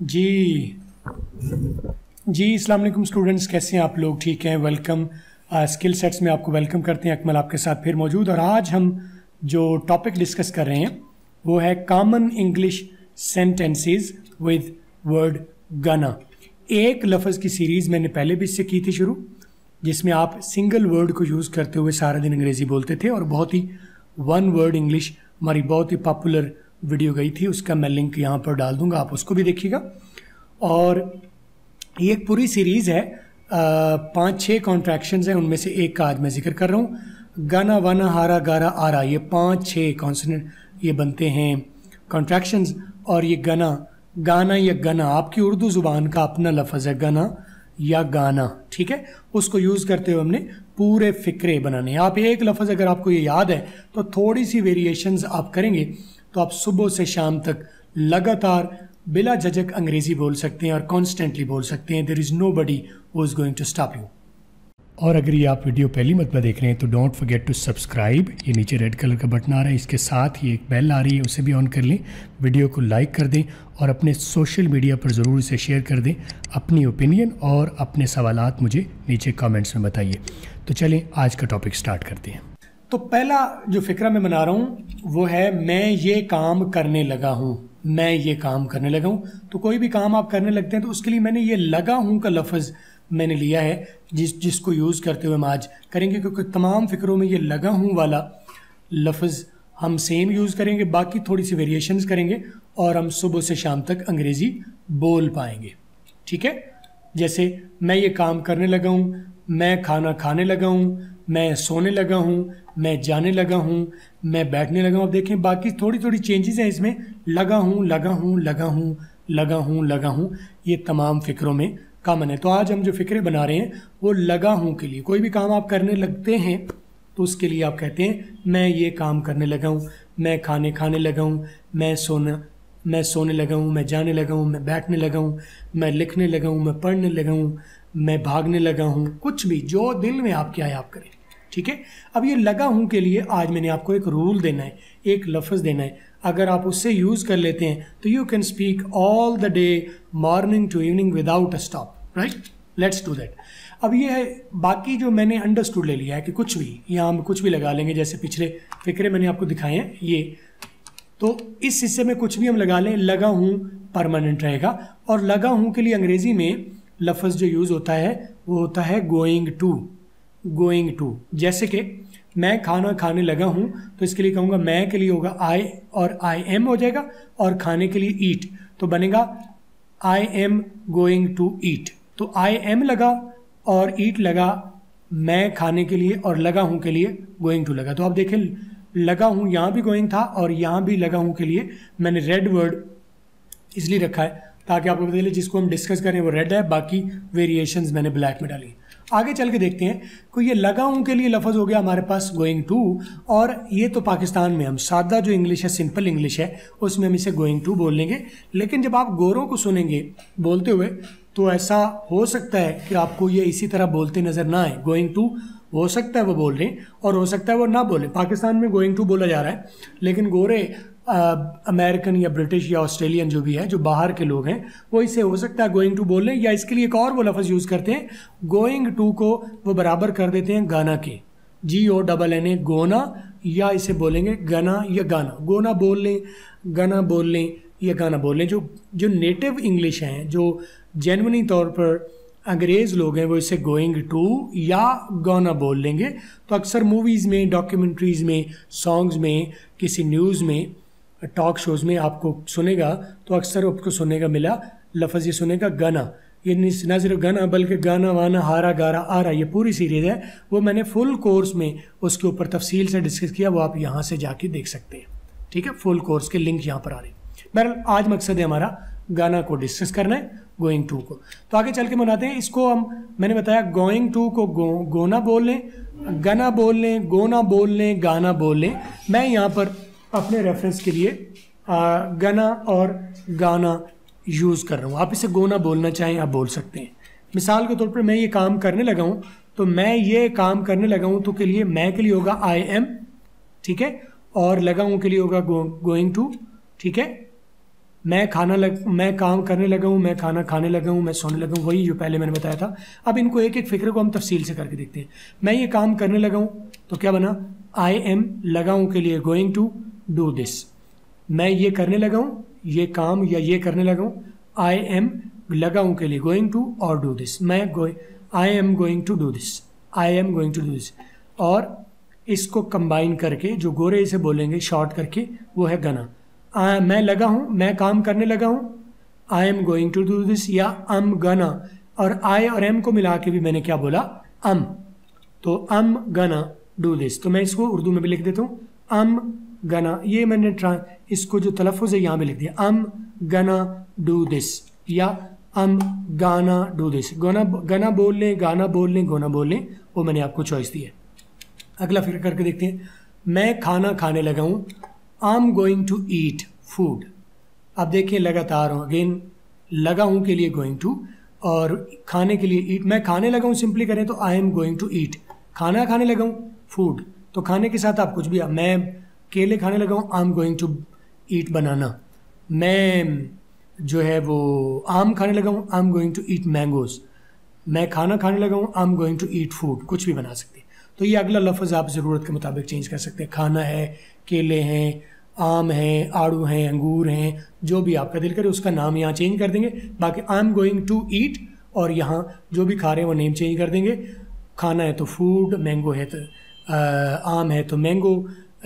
जी जी अस्सलाम वालेकुम स्टूडेंट्स, कैसे हैं आप लोग? ठीक हैं, वेलकम। स्किल सेट्स में आपको वेलकम करते हैं। अकमल आपके साथ फिर मौजूद, और आज हम जो टॉपिक डिस्कस कर रहे हैं वो है common English sentences with word gonna. एक लफ्ज़ की सीरीज़ मैंने पहले भी इससे की थी शुरू, जिसमें आप सिंगल वर्ड को यूज़ करते हुए सारा दिन अंग्रेज़ी बोलते थे, और बहुत ही वन वर्ड इंग्लिश हमारी बहुत ही पॉपुलर वीडियो गई थी। उसका मैं लिंक यहाँ पर डाल दूँगा, आप उसको भी देखिएगा। और ये एक पूरी सीरीज़ है, 5-6 कॉन्ट्रैक्शंस हैं, उनमें से एक का आज मैं जिक्र कर रहा हूँ। गाना वाना हारा गारा आरा, ये 5-6 कॉन्सोनेंट ये बनते हैं कॉन्ट्रैक्शंस। और ये गाना या गना आपकी उर्दू ज़ुबान का अपना लफ्ज़ है, गना या गाना, ठीक है। उसको यूज़ करते हुए हमने पूरे फ़िक्रे बनाने हैं। आप एक लफ्ज़ अगर आपको ये याद है तो थोड़ी सी वेरिएशंस आप करेंगे तो आप सुबह से शाम तक लगातार बिला झिझक अंग्रेज़ी बोल सकते हैं और कॉन्स्टेंटली बोल सकते हैं। There is nobody who is going to stop you. और अगर ये आप वीडियो पहली मरतबा देख रहे हैं तो डोंट फॉरगेट टू सब्सक्राइब। ये नीचे रेड कलर का बटन आ रहा है, इसके साथ ही एक बेल आ रही है, उसे भी ऑन कर लें। वीडियो को लाइक कर दें और अपने सोशल मीडिया पर ज़रूर इसे शेयर कर दें। अपनी ओपिनियन और अपने सवालात मुझे नीचे कमेंट्स में बताइए। तो चलें आज का टॉपिक स्टार्ट करते हैं। तो पहला जो फ़िक्रा मैं बना रहा हूँ वो है मैं ये काम करने लगा हूँ। मैं ये काम करने लगा हूँ, तो कोई भी काम आप करने लगते हैं तो उसके लिए मैंने ये लगा हूँ का लफ्ज़ मैंने लिया है, जिसको यूज़ करते हुए हम आज करेंगे, क्योंकि तमाम फ़िक्रों में ये लगा हूँ वाला लफ्ज़ हम सेम यूज़ करेंगे, बाकी थोड़ी सी वेरिएशंस करेंगे और हम सुबह से शाम तक अंग्रेज़ी बोल पाएंगे, ठीक है। जैसे मैं ये काम करने लगा हूँ, मैं खाना खाने लगा हूँ, मैं सोने लगा हूँ, मैं जाने लगा हूँ, मैं बैठने लगा हूँ। अब देखें बाकी थोड़ी थोड़ी चेंजेस हैं इसमें, लगा हूँ, लगा हूँ, लगा हूँ, लगा हूँ, लगा हूँ, ये तमाम फ़िक्रों में कॉमन है। तो आज हम जो फ़िक्रे बना रहे हैं वो लगा हूँ के लिए। कोई भी काम आप करने लगते हैं तो उसके लिए आप कहते हैं मैं ये काम करने लगा हूँ, मैं खाने लगा हूँ, मैं सोने लगा हूँ, मैं जाने लगा हूँ, मैं बैठने लगा हूँ, मैं लिखने लगा हूँ, मैं पढ़ने लगा हूँ, मैं भागने लगा हूँ। कुछ भी जो दिल में आपके आए आप करें, ठीक है। अब ये लगा हूँ के लिए आज मैंने आपको एक रूल देना है, एक लफ्ज़ देना है। अगर आप उससे यूज़ कर लेते हैं तो you can speak all the day morning to evening without a stop, right. Let's do that. अब ये है, बाकी जो मैंने अंडरस्टूड ले लिया है कि कुछ भी यहाँ हम कुछ भी लगा लेंगे, जैसे पिछले फ़िक्रे मैंने आपको दिखाए हैं ये, तो इस हिस्से में कुछ भी हम लगा लें, लगा हूँ परमानेंट रहेगा। और लगा हूँ के लिए अंग्रेज़ी में लफ्ज़ जो यूज़ होता है वो होता है गोइंग टू। गोइंग टू, जैसे कि मैं खाना खाने लगा हूँ तो इसके लिए कहूँगा मैं के लिए होगा आई और आई एम हो जाएगा, और खाने के लिए ईट, तो बनेगा I am going to eat. तो आई एम लगा और ईट लगा मैं खाने के लिए, और लगा हूँ के लिए गोइंग टू लगा। तो आप देखें लगा हूँ यहाँ भी गोइंग था और यहाँ भी लगा हूँ के लिए मैंने रेड वर्ड इसलिए रखा है ताकि आपको पता चले जिसको हम डिस्कस करें वो रेड है, बाकी वेरिएशंस मैंने ब्लैक में डाली। आगे चल के देखते हैं कि ये लगा हूँ के लिए लफ्ज़ हो गया हमारे पास गोइंग टू, और ये तो पाकिस्तान में हम सादा जो इंग्लिश है, सिंपल इंग्लिश है, उसमें हम इसे गोइंग टू बोल लेंगे। लेकिन जब आप गोरों को सुनेंगे बोलते हुए तो ऐसा हो सकता है कि आपको ये इसी तरह बोलते नज़र ना आए। गोइंग टू हो सकता है वो बोल रहे हैं और हो सकता है वो ना बोलें। पाकिस्तान में गोइंग टू बोला जा रहा है, लेकिन गोरे अमेरिकन या ब्रिटिश या ऑस्ट्रेलियन जो भी है, जो बाहर के लोग हैं, वो इसे हो सकता है गोइंग टू बोल लें, या इसके लिए एक और वो लफ्ज़ यूज़ करते हैं, गोइंग टू को वो बराबर कर देते हैं गाना के, GONNA, गोना, या इसे बोलेंगे गना या गाना। गोना बोल लें, गना बोल लें या गाना बोल लें। जो नेटिव इंग्लिश हैं, जो जेन्युइनी तौर पर अंग्रेज़ लोग हैं, वो इसे गोइंग टू या गाना बोल लेंगे। तो अक्सर मूवीज़ में, डॉक्यूमेंट्रीज़ में, सॉन्ग्स में, किसी न्यूज़ में, टॉक शोज़ में आपको सुनेगा तो अक्सर आपको सुनेगा मिला लफ्ज़, ये सुनेगा गाना। ये ना सिर्फ गाना बल्कि गाना वाना हारा गारा आरा, ये पूरी सीरीज़ है, वो मैंने फुल कोर्स में उसके ऊपर तफसील से डिस्कस किया, वो आप यहाँ से जाके देख सकते हैं, ठीक है। फुल कोर्स के लिंक यहाँ पर आ रहे हैं। बहरहाल आज मकसद है हमारा गाना को डिस्कस करना है, गोइंग टू को। तो आगे चल के बनाते हैं इसको। मैंने बताया गोइंग टू को गोना बोल लें, गना बोल लें, गोना बोल लें, गाना बोल लें। मैं यहाँ पर अपने रेफरेंस के लिए गना और गाना यूज़ कर रहा हूँ। आप इसे गोना बोलना चाहें आप बोल सकते हैं। मिसाल के तौर पर मैं ये काम करने लगा हूँ, तो मैं ये काम करने लगा हूँ तो के लिए मैं के लिए होगा आई एम, ठीक है, और लगा हूँ के लिए होगा गोइंग टू, ठीक है। मैं काम करने लगा हूँ, मैं खाना खाने लगा हूँ, मैं सोने लगा हूँ, वही जो पहले मैंने बताया था। अब इनको एक एक फिक्रे को हम तफसील से करके देखते हैं। मैं ये काम करने लगा हूँ तो क्या बना, आई एम लगा हूँ के लिए गोइंग टू डू दिस। मैं ये करने लगा हूँ, ये काम या ये करने लगा हूँ, आई एम लगा हूँ के लिए गोइंग टू और do this. I am going to do this, I am going to do this. और इसको कंबाइन करके जो गोरे इसे बोलेंगे शॉर्ट करके वो है गना। मैं लगा हूँ, मैं काम करने लगा हूँ, I am going to do this या अम गना। और आई और एम को मिला के भी मैंने क्या बोला, अम। तो अम गना डू दिस। तो मैं इसको उर्दू में भी लिख देता हूँ, अम गना। ये मैंने इसको जो तलफ़ुज़ है यहाँ पे लिख दिया, अम गना डू दिस या अम गाना डू दिस। गना बोल लें, गाना बोल लें, गोना बोल लें, वो मैंने आपको चॉइस दी है। अगला फिर करके देखते हैं। मैं खाना खाने लगा हूँ, I am going to eat food. अब देखिए लगातार हूँ, अगेन लगा हूँ के लिए गोइंग टू और खाने के लिए ईट। मैं खाने लगा हूँ सिंपली करें तो I am going to eat. खाना खाने लगा हूँ फूड, तो खाने के साथ आप कुछ भी, मैं केले खाने लगा हूँ, I am going to eat banana. मैं जो है वो आम खाने लगा हूँ, I am going to eat mangoes. मैं खाना खाने लगा हूँ, I am going to eat food. कुछ भी बना सकते हैं। तो ये अगला लफ्ज़ आप ज़रूरत के मुताबिक चेंज कर सकते हैं। खाना है, केले हैं, आम हैं, आड़ू हैं, अंगूर हैं, जो भी आपका दिल करे उसका नाम यहाँ चेंज कर देंगे। बाकी I am going to eat और यहाँ जो भी खा रहे हैं वो नेम चेंज कर देंगे। खाना है तो फूड, मैंगो है तो आम है तो मैंगो,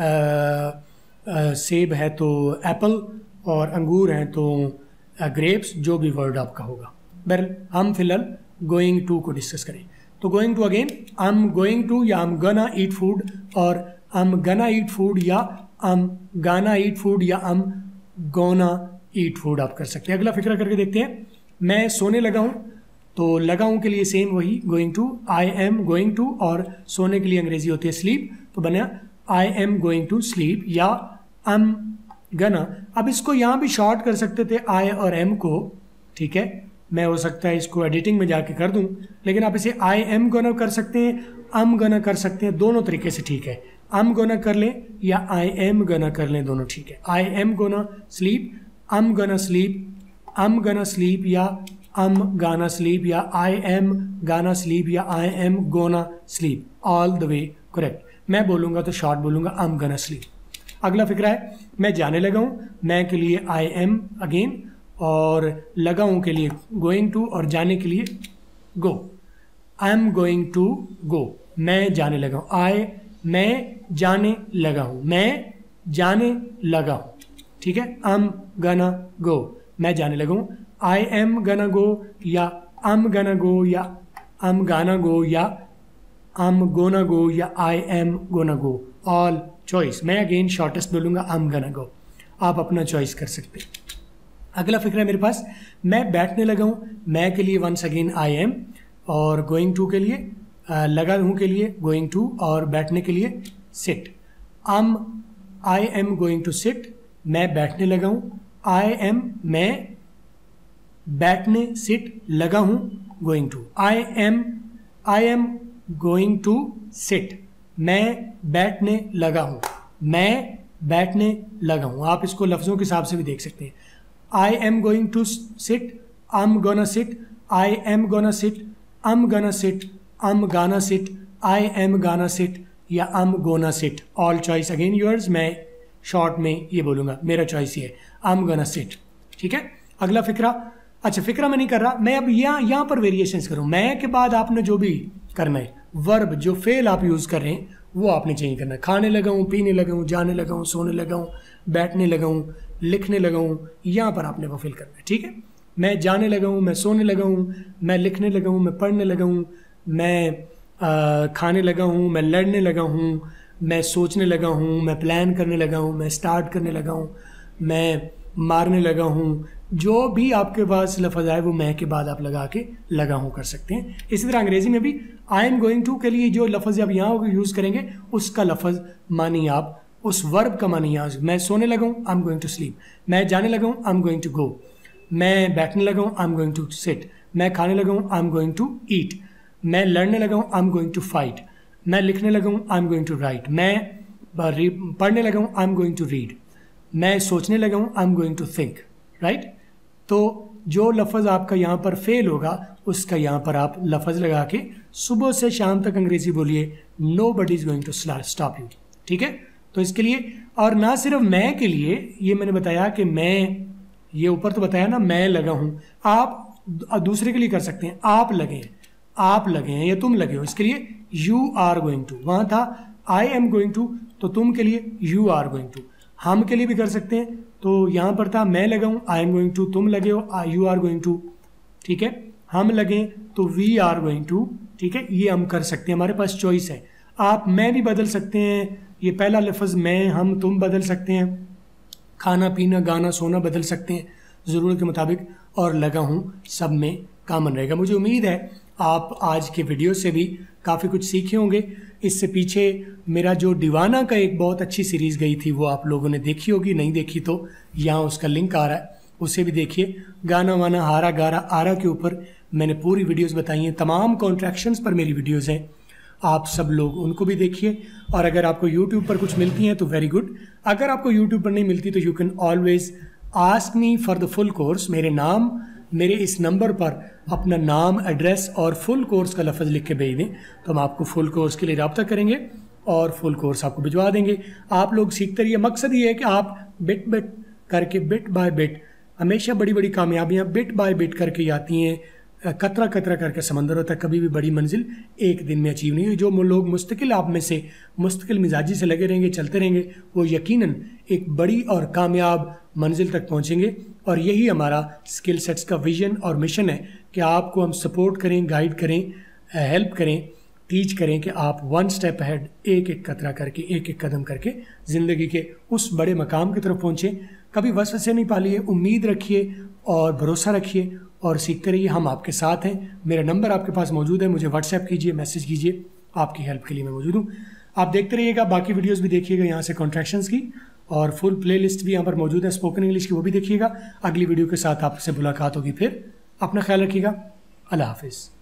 सेब है तो एप्पल और अंगूर हैं तो ग्रेप्स, जो भी वर्ड आपका होगा। बहरहाल हम फिलहाल गोइंग टू को डिस्कस करें। तो going to again, I am going to या आई एम गना ईट फूड और आई एम गना ईट फूड या आई एम गाना ईट फूड या I am gonna eat food आप कर सकते हैं। अगला फिक्र करके देखते हैं। मैं सोने लगा हूँ, तो लगा हूँ के लिए सेम वही going to, I am going to और सोने के लिए अंग्रेजी होती है स्लीप, तो बना I am going to sleep या आई एम गना। अब इसको यहाँ भी शॉर्ट कर सकते थे आई और एम को, ठीक है। मैं हो सकता है इसको एडिटिंग में जाके कर दूं, लेकिन आप इसे आई एम गोना कर सकते हैं, अम गोना कर सकते हैं, दोनों तरीके से ठीक है। अम गोना कर लें या आई एम गोना कर लें, दोनों ठीक है। I am gonna sleep, I'm gonna sleep, I'm gonna sleep या अम गाना स्लीप या आई एम गाना स्लीप या I am gonna sleep, all the way correct. मैं बोलूँगा तो शॉर्ट बोलूँगा, अम गोना स्लीप। अगला फिक्रा है, मैं जाने लगा हूँ, मैं के लिए आई एम अगेन और लगा हूँ के लिए गोइंग टू और जाने के लिए go, I am going to go. मैं जाने लगा हूँ, मैं जाने लगा हूँ, मैं जाने लगा हूँ, ठीक है। आई एम गना गो, मैं जाने लगा हूँ, आई एम गना गो या अम गना गो या अम गाना गो या अम गोना गो या I am gonna go, all choice. मैं अगेन शॉर्टेस्ट बोलूँगा, अम गना गो, आप अपना चॉइस कर सकते हैं। अगला फिक्र है मेरे पास, मैं बैठने लगा हूँ, मैं के लिए वंस अगेन आई एम और गोइंग टू के लिए लगा हूँ के लिए गोइंग टू और बैठने के लिए sit. I am going to sit, मैं बैठने लगा हूँ, आई एम मैं बैठने सिट लगा हूँ going to, I am going to sit, मैं बैठने लगा हूँ, मैं बैठने लगा हूँ। आप इसको लफ्ज़ों के हिसाब से भी देख सकते हैं। I am going to sit, I'm gonna sit, I am gonna sit, I'm gonna sit, I'm gonna sit, I am gonna sit या I'm gonna sit, all choice again yours। मैं शॉर्ट में ये बोलूँगा, मेरा चॉइस ये है, I'm gonna sit, ठीक है। अगला फिक्रा, अच्छा फिक्रा मैं नहीं कर रहा, मैं अब यहाँ पर वेरिएशंस करूँ। मैं के बाद आपने जो भी करना है, वर्ब जो फेल आप यूज़ कर रहे हैं वो आपने चेंज करना है। खाने लगा हूँ, पीने लगा हूँ, जाने लगा हूँ, सोने लगा हूँ, बैठने लगा हूँ, लिखने लगा हूँ, यहाँ पर आपने वो फिल करना है, ठीक है। मैं जाने लगा हूँ, मैं सोने लगा हूँ, मैं लिखने लगा हूँ, मैं पढ़ने लगा हूँ, मैं खाने लगा हूँ, मैं लड़ने लगा हूँ, मैं सोचने लगा हूँ, मैं प्लान करने लगा हूँ, मैं स्टार्ट करने लगा हूँ, मैं मारने लगा हूँ। जो भी आपके पास लफ्ज़ आए वो मैं के बाद आप लगा के लगा हूँ कर सकते हैं। इसी तरह अंग्रेज़ी में भी आई एम गोइंग टू के लिए जो लफ्ज़ आप यहाँ यूज़ करेंगे उसका लफ्ज़ मानी आप उस वर्ब का मानी यहाँ। मैं सोने लगा हूँ, I am going to sleep, मैं जाने लगा हूँ, I am going to go, मैं बैठने लगा हूँ, I am going to sit, मैं खाने लगा हूँ, I am going to eat, मैं लड़ने लगा हूँ, I am going to fight, मैं लिखने लगा हूँ, I am going to write, मैं पढ़ने लगा हूँ, I am going to read, मैं सोचने लगा हूँ, I am going to think, right. तो जो लफ्ज़ आपका यहाँ पर फेल होगा उसका यहाँ पर आप लफ्ज़ लगा के सुबह से शाम तक अंग्रेजी बोलिए, nobody is going to stop you, ठीक है। तो इसके लिए, और ना सिर्फ मैं के लिए, ये मैंने बताया कि मैं, ये ऊपर तो बताया ना मैं लगा हूँ, आप दूसरे के लिए कर सकते हैं, आप लगे हैं, आप लगे हैं या तुम लगे हो, इसके लिए यू आर गोइंग टू। वहाँ था आई एम गोइंग टू, तो तुम के लिए यू आर गोइंग टू। हम के लिए भी कर सकते हैं, तो यहाँ पर था मैं लगा हूँ, आई एम गोइंग टू, तुम लगे हो, यू आर गोइंग टू, ठीक है। हम लगे तो वी आर गोइंग टू, ठीक है। ये हम कर सकते हैं, हमारे पास चॉइस है। आप मैं भी बदल सकते हैं, ये पहला लफ्ज़ मैं, हम, तुम बदल सकते हैं, खाना पीना गाना सोना बदल सकते हैं ज़रूरत के मुताबिक, और लगा हूँ सब में कॉमन रहेगा। मुझे उम्मीद है आप आज के वीडियो से भी काफ़ी कुछ सीखे होंगे। इससे पीछे मेरा जो दीवाना का एक बहुत अच्छी सीरीज़ गई थी वो आप लोगों ने देखी होगी, नहीं देखी तो यहाँ उसका लिंक आ रहा है, उसे भी देखिए। गाना वाना हारा गारा आरा के ऊपर मैंने पूरी वीडियोस बताई हैं, तमाम कॉन्ट्रैक्शंस पर मेरी वीडियोस हैं, आप सब लोग उनको भी देखिए। और अगर आपको यूट्यूब पर कुछ मिलती हैं तो वेरी गुड, अगर आपको यूट्यूब पर नहीं मिलती तो you can always ask me for the full course. मेरे इस नंबर पर अपना नाम, एड्रेस और फुल कोर्स का लफ्ज़ लिख के भेज दें, तो हम आपको फुल कोर्स के लिए रब्ता करेंगे और फुल कोर्स आपको भिजवा देंगे। आप लोग सीखते रहिए। मकसद ये है कि आप बिट बिट करके, बिट बाय बिट, हमेशा बड़ी बड़ी कामयाबियाँ बिट बाय बिट करके ही आती हैं। कतरा कतरा करके समंदर होता है, कभी भी बड़ी मंजिल एक दिन में अचीव नहीं हुई। जो लोग मुस्तकिल आप में से मुस्तकिल मिजाजी से लगे रहेंगे, चलते रहेंगे, वो यकीनन एक बड़ी और कामयाब मंजिल तक पहुंचेंगे। और यही हमारा स्किल सेट्स का विजन और मिशन है कि आपको हम सपोर्ट करें, गाइड करें, हेल्प करें, टीच करें कि आप वन स्टेप अहेड, एक एक कतरा करके, एक एक कदम करके ज़िंदगी के उस बड़े मकाम की तरफ पहुँचें। कभी वसवसे नहीं पालिए, उम्मीद रखिए और भरोसा रखिए और सीखते रहिए। हम आपके साथ हैं। मेरा नंबर आपके पास मौजूद है, मुझे व्हाट्सएप कीजिए, मैसेज कीजिए, आपकी हेल्प के लिए मैं मौजूद हूँ। आप देखते रहिएगा, बाकी वीडियोस भी देखिएगा यहाँ से कॉन्ट्रैक्शंस की, और फुल प्लेलिस्ट भी यहाँ पर मौजूद है स्पोकन इंग्लिश की, वो भी देखिएगा। अगली वीडियो के साथ आपसे मुलाकात होगी फिर। अपना ख्याल रखिएगा। अल्लाह हाफिज़।